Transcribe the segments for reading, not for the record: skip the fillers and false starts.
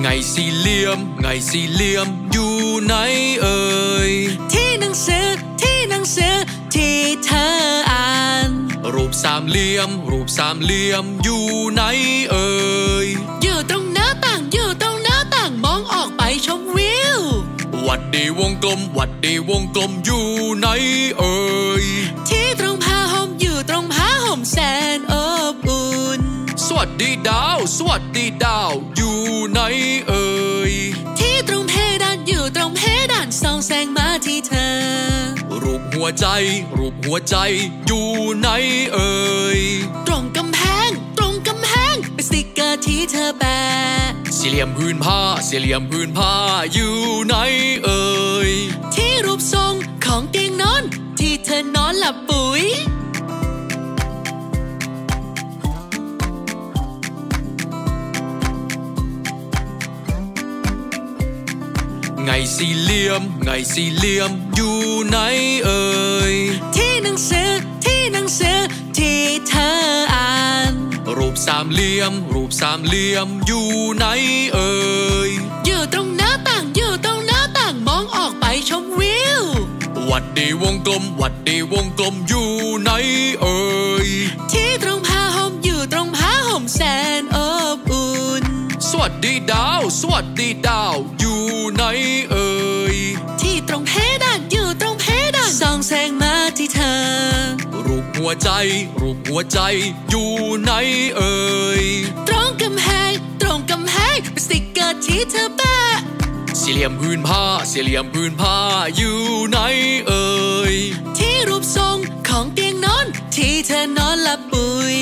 ไงสี่เหลี่ยมไงสี่เหลี่ยมอยู่ไหนเอ่ยที่หนังสือที่เธออ่านรูปสามเหลี่ยมอยู่ไหนเอ่ยอยู่ตรงหน้าต่างมองออกไปชมวิววัดดีวงกลมอยู่ไหนเอ่ยที่ตรงผ้าห่มอยู่ตรงผ้าห่มแสนอบอุ่นสวัสดีดาวอยู่ไหนเอ่ยที่ตรงเพดานอยู่ตรงเพดานส่องแสงมาที่เธอรูปหัวใจอยู่ไหนเอ่ยตรงกำแพงเป็นสติกเกอร์ที่เธอแปะสี่เหลี่ยมพื้นผ้าอยู่ไหนเอ่ยที่รูปทรงของเตียงนอนที่เธอนอนหลับปุ๋ยไงสี่เหลี่ยมอยู่ไหนเอ่ยที่หนังสือที่เธออ่านรูปสามเหลี่ยมอยู่ไหนเอ่ยอยู่ตรงหน้าต่างมองออกไปชมวิววัดดีวงกลมอยู่ไหนเอ่ยที่ตรงผ้าห่มอยู่ตรงผ้าห่มแสนอบอุ่นสวัสดีดาวอยู่ไหนเอ่ยที่ตรงเพดานอยู่ตรงเพดานส่องแสงมาที่เธอรูปหัวใจอยู่ไหนเอ่ยตรงกำแพงเป็นสติกเกอร์ที่เธอแปะสี่เหลี่ยมพื้นผ้าอยู่ไหนเอ่ยที่รูปทรงของเตียงนอนที่เธอนอนหลับปุ๋ย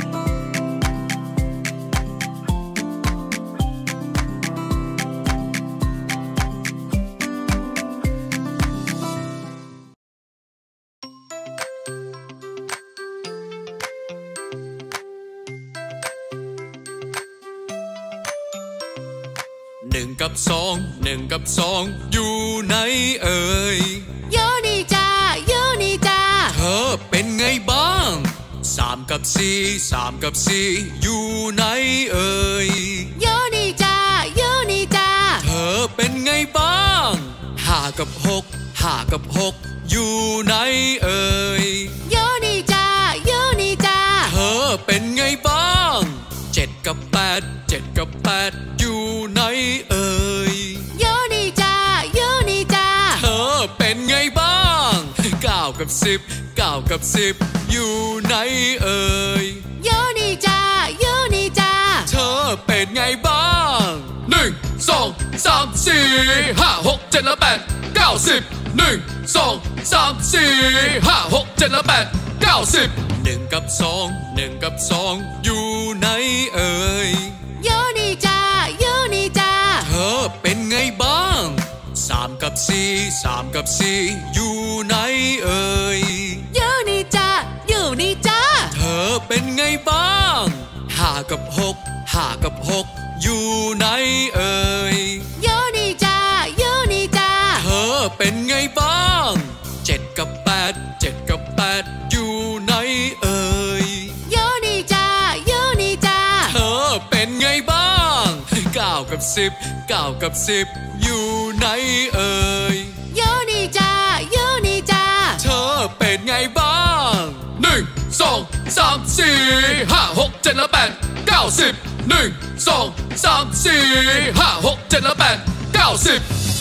หนึ่งกับสองอยู่ไหนเอ่ยโยนี่จ้าเธอเป็นไงบ้างสามกับสี่อยู่ไหนเอ่ยโยนี่จ้าเธอเป็นไงบ้างห้ากับหกอยู่ไหนเอ่ยโยนี่จ้าเธอเป็นไงบ้างเจ็ดกับแปดอยู่ไหนเอ่ยโยนี่จ้าเธอเป็นไงบ้างเก้ากับสิบอยู่ไหนเอ่ยโยนี่จ้าเธอเป็นไงบ้างหนึ่งสองสามสี่ห้าหกเจ็ดและแปดเก้าสิบหนึ่งสองสามสี่ห้าหกเจ็ดและแปดเก้าสิบหนึ่งกับสองอยู่ไหนเอ่ยโยนี่จ้าเธอเป็นไงบ้างสามกับสี่อยู่ไหนเอ่ยโยนี่จ้าเธอเป็นไงบ้างห้ากับหกอยู่ไหนเอ่ยโยนี่จ้าเธอเป็นไงบ้างเจ็ดกับแปดอยู่ไหนเอ่ยโยนี่จ้าเธอเป็นไงบ้างเก้ากับสิบอยู่ไหนเอ่ยโยนี่จ้าเธอเป็นไงบ้างหนึ่งสองสามสี่ห้าหกเจ็ดและแปดเก้าสิบหนึ่งสองสามสี่ห้าหกเจ็ดและแปดเก้าสิบ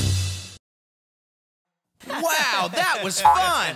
Wow, that was fun!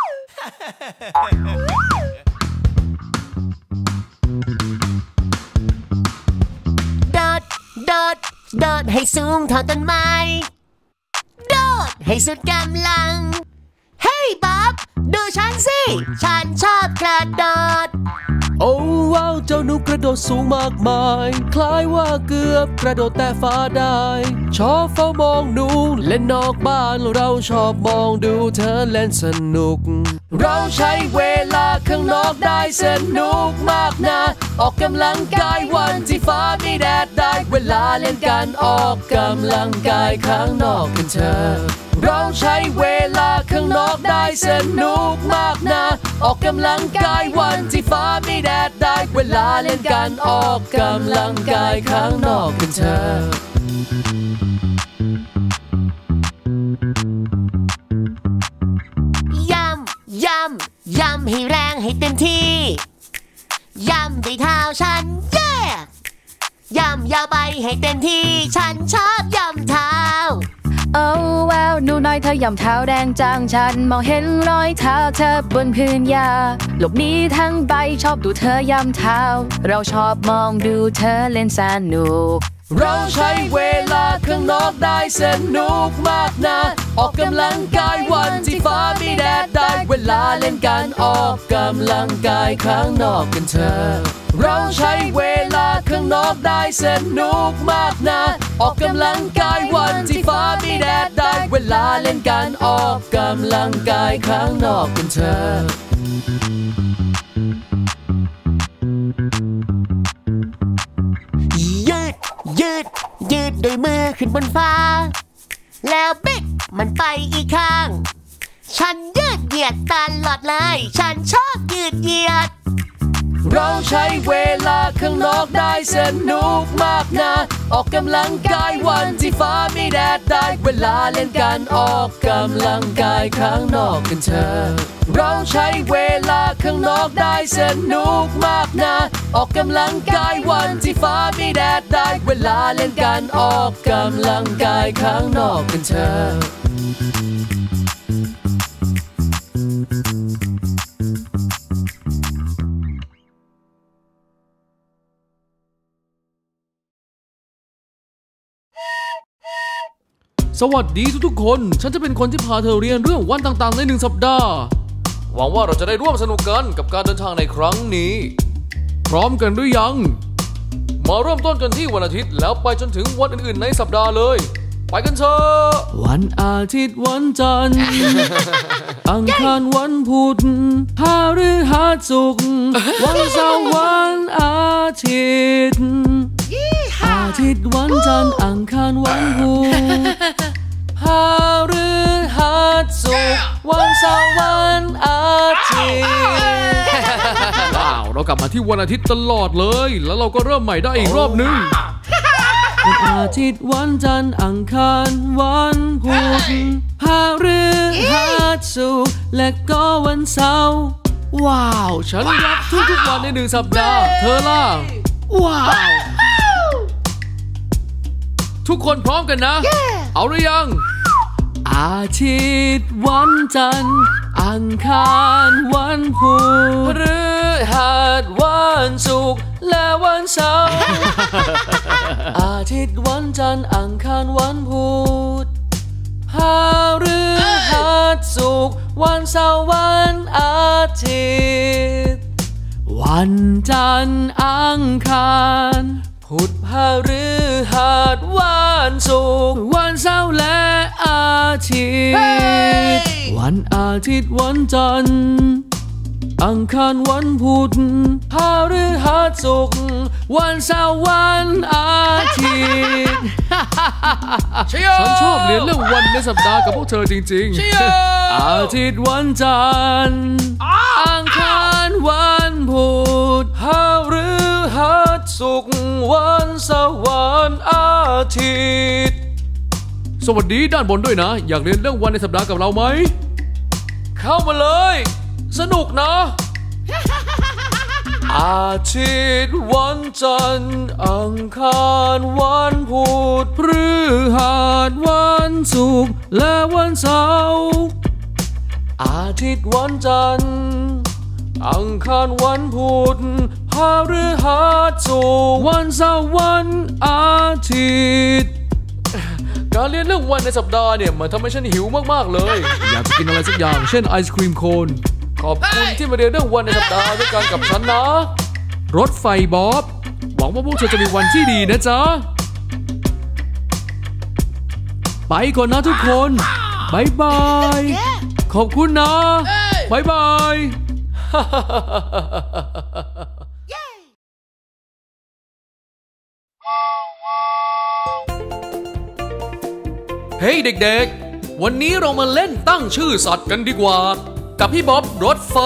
โดดให้สูงเท่าต้นไม้โดดให้สุดกำลังเฮ้ยบ๊อบดูฉันสิฉันชอบกระโดดโอ้ว้าวเจ้าหนูกระโดดสูงมากมายคล้ายว่าเกือบกระโดดแต่ฟ้าได้ชอบเฝ้ามองหนูเล่นนอกบ้านเราชอบมองดูเธอเล่นสนุกเราใช้เวลาข้างนอกได้สนุกมากนะออกกำลังกายวันที่ฟ้าไม่แดดได้เวลาเล่นกันออกกำลังกายข้างนอกกันเถอะเราใช้เวลาข้างนอกได้สนุกมากนะออกกำลังกายวันที่ฟ้าไม่แดดได้เวลาเล่นกันออกกำลังกายข้างนอกกันเถอะย่ำให้แรงให้เต็มที่ย่ำด้วยเท้าฉันเย่ย่ำยาวไปให้เต็มที่ฉันชอบย่ำเท้าโอ้ว้าวหนูน้อยเธอย่ำเท้าแดงจังฉันมองเห็นรอยเท้าเธอบนพื้นหญ้าหลบหนีทั้งใบชอบดูเธอย่ำเท้าเราชอบมองดูเธอเล่นสนุกเราใช้เวลาข้างนอกได้สนุกมากนะออกกำลังกายวันที่ฟ้ามีแดดได้เวลาเล่นกันออกกำลังกายข้างนอกกันเถอะเราใช้เวลาข้างนอกได้สนุกมากนะออกกำลังกายวันที่ฟ้ามีแดดได้เวลาเล่นกันออกกำลังกายข้างนอกกันเถอะยืดโดยมือขึ้นบนฟ้าแล้วบิดมันไปอีกข้างฉันยืดเหยียดตลอดเลยฉันชอบยืดเหยียดเราใช้เวลาข้างนอกได้สนุกมากนะออกกำลังกายวันที่ฟ้ามีแดดได้เวลาเล่นกันออกกำลังกายข้างนอกกันเถอะเราใช้เวลาข้างนอกได้สนุกมากนะออกกำลังกายวันที่ฟ้ามีแดดได้เวลาเล่นกันออกกำลังกายข้างนอกกันเถอะสวัสดีทุกๆคนฉันจะเป็นคนที่พาเธอเรียนเรื่องวันต่างๆใน1 สัปดาห์หวังว่าเราจะได้ร่วมสนุกกันกับการเดินทางในครั้งนี้พร้อมกันหรือยังมาเริ่มต้นกันที่วันอาทิตย์แล้วไปจนถึงวันอื่นๆในสัปดาห์เลยไปกันเถอะวันอาทิตย์วันจันทร์ อังคารวันพุธพฤหัสศุกร์วันเสาร์วันอาทิตย์อาทิตย์วันจันทร์อังคารวันพุธพฤหัสศุกร์วันเสาร์วันอาทิตย์ว้าวเรากลับมาที่วันอาทิตย์ตลอดเลยแล้วเราก็เริ่มใหม่ได้อีกรอบนึงวันอาทิตย์วันจันทร์อังคารวันพุธพฤหัสศุกร์และก็วันเสาร์ว้าวฉันรักทุกๆวันใน1 สัปดาห์เธอล่ะว้าวทุกคนพร้อมกันนะ เอาหรือยังอาทิตย์วันจันทร์อังคารวันพุธพฤหัสวันศุกร์และวันเสาร์อาทิตย์วันจันทร์อังคารวันพุธพฤหัสศุกร์วันเสาร์วันอาทิตย์วันจันทร์อังคารพุธพฤหัสวันศุกร์วันเสาร์และอาทิตย์วันอาทิตย์วันจันทร์อังคารวันพุธพฤหัสศุกร์วันเสาร์วันอาทิตย์ฉันชอบเรียนเรื่องวันในสัปดาห์กับพวกเธอจริงๆอาทิตย์วันจันทร์อังคารวันพุธพฤหัสศุกร์วันเสาร์วันอาทิตย์สวัสดีด้านบนด้วยนะอยากเรียนเรื่องวันในสัปดาห์กับเราไหมเข้ามาเลยสนุกนะอาทิตย์วันจันทร์อังคารวันพุธพฤหัสวันศุกร์และวันเสาร์อาทิตย์วันจันทร์อังคารวันพุธพฤหัสศุกร์วันเสาร์วันอาทิตย์การเรียนเรื่องวันในสัปดาห์เนี่ยมันทำให้ฉันหิวมากๆเลยอยากกินอะไรสักอย่างเช่นไอศครีมโคนขอบคุณที่มาเรียนเรื่องวันในสัปดาห์ด้วยกันกับฉันนะรถไฟบ๊อบหวังว่าพวกเธอจะมีวันที่ดีนะจ๊ะไปก่อนนะทุกคนบายบายขอบคุณนะบายบายเฮ้ยเด็กๆวันนี้เรามาเล่นตั้งชื่อสัตว์กันดีกว่ากับพี่บ๊อบรถไฟ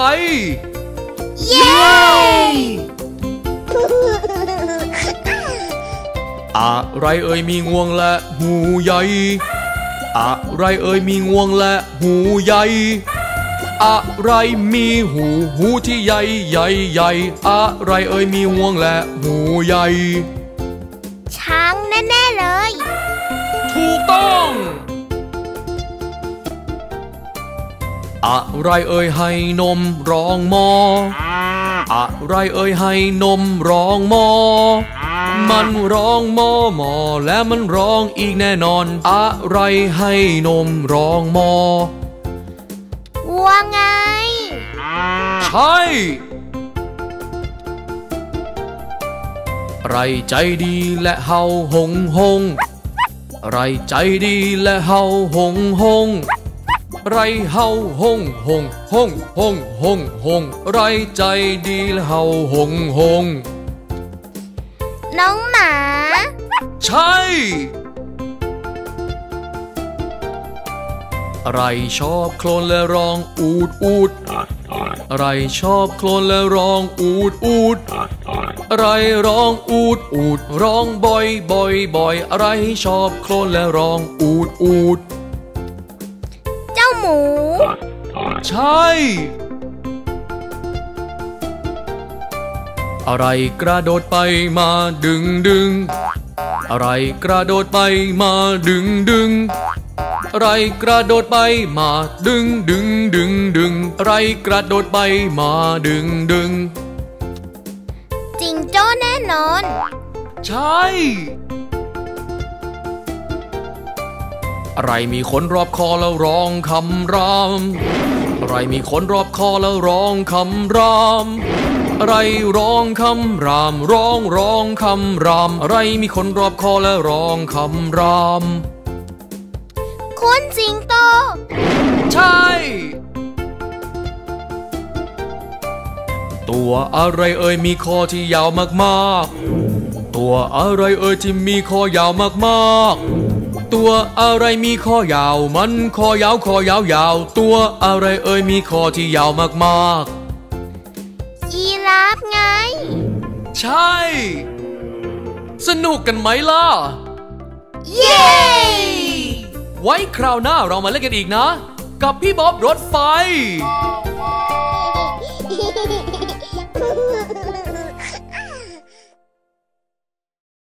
เย้อะไรเอ่ยมีงวงและหูใหญ่อะไรเอ่ยมีงวงและหูใหญ่อะไรมีหูที่ใหญ่ใหญ่ใหญ่อะไรเอ่ยมีงวงและหูใหญ่ช้างแน่ๆเลยถูกต้องอะไรเอ่ยให้นมร้องมออะไรเอ่ยให้นมร้องมอมันร้องมอมอและมันร้องอีกแน่นอนอะไรให้นมร้องมอวัวไงใช่ไรใจดีและเห่าหงหงไรใจดีและเห่าหงหงไรเห่าหงหงหงหงหงหงไรใจดีและเห่าหงหงน้องหมาใช่ไรชอบโคลนและร้องอูดอูดไรชอบโคลนและร้องอูดอูดไรร้องอูดอูดร้องบ่อยบ่อยบ่อยไรชอบโคลนและร้องอูดอูดเจ้าหมูใช่อะไรกระโดดไปมาดึงดึงอะไรกระโดดไปมาดึงดึงไรกระโดดไปมาดึงดึงดึงดึงไรกระโดดไปมาดึงดึงจิงโจ้แน่นอนใช่อะไรมีขนรอบคอแล้วร้องคำรามอะไรมีขนรอบคอแล้วร้องคำรามอะไรร้องคำรามร้องคำรามอะไรมีขนรอบคอแล้วร้องคำรามคุณสิงโตใช่ตัวอะไรเอ่ยมีคอที่ยาวมากๆตัวอะไรเอ่ยที่มีคอยาวมากๆตัวอะไรมีคอยาวมันคอยาวตัวอะไรเอ่ยมีคอที่ยาวมากๆยีราฟไงใช่สนุกกันไหมล่ะเย้ไว้คราวหน้าเรามาเล่นกันอีกนะกับพี่บ๊อบรถไฟ